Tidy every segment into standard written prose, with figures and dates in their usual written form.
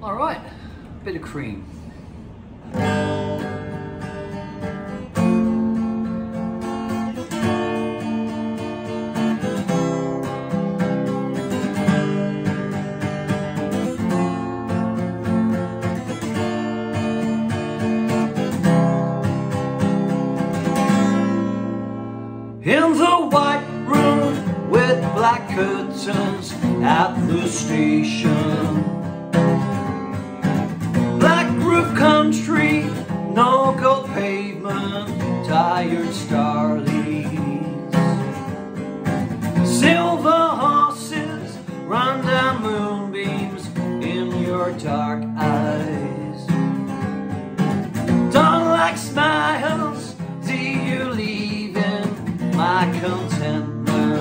All right, bit of cream. In the white room with black curtains at the station, black roof country, no gold pavement, tired starleads, silver horses run down moonbeams in your dark eyes. Don't like smiles, do you leave in my contentment?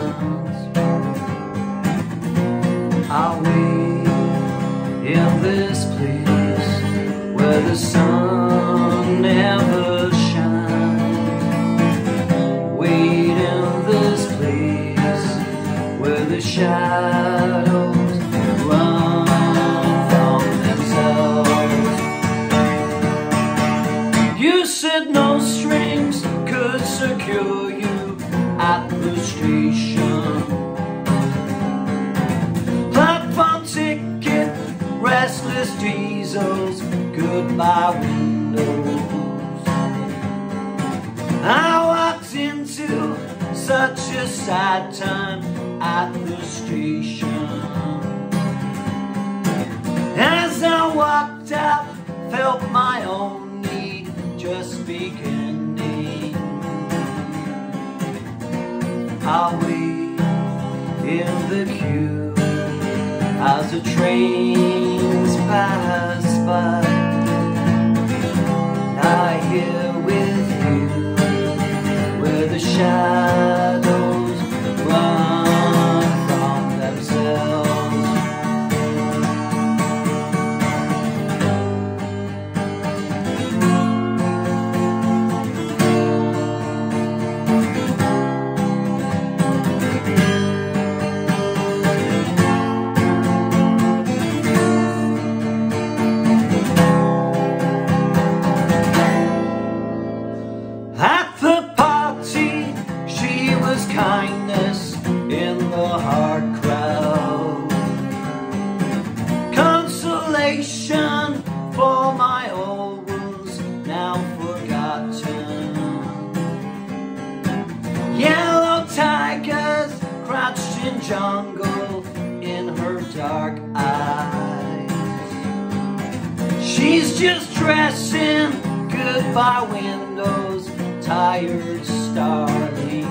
Are we in this place where the sun never shines? Wait in this place where the shadows run from themselves. You said no strings could secure you at the station. Platform ticket, restless diesels, goodbye windows. I walked into such a sad time at the station. As I walked out, felt my own need just beginning. Are we in the queue as the trains pass by? I here with you where the shadows run from themselves. Kindness in the hard crowd, consolation for my old wounds now forgotten. Yellow tigers crouched in jungle in her dark eyes. She's just dressing goodbye windows, tired starlings.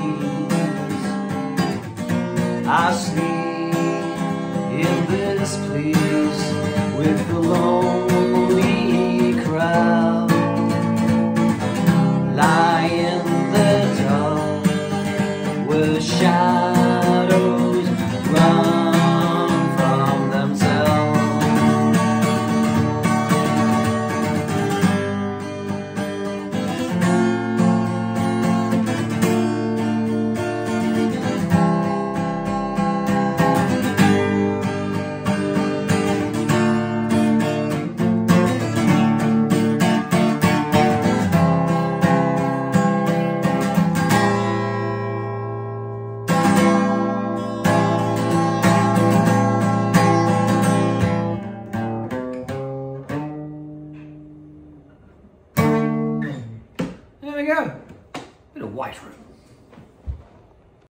I sleep in this place with the lonely crowd. Lie in the dark where shadows run from themselves. There we go. Bit of white room.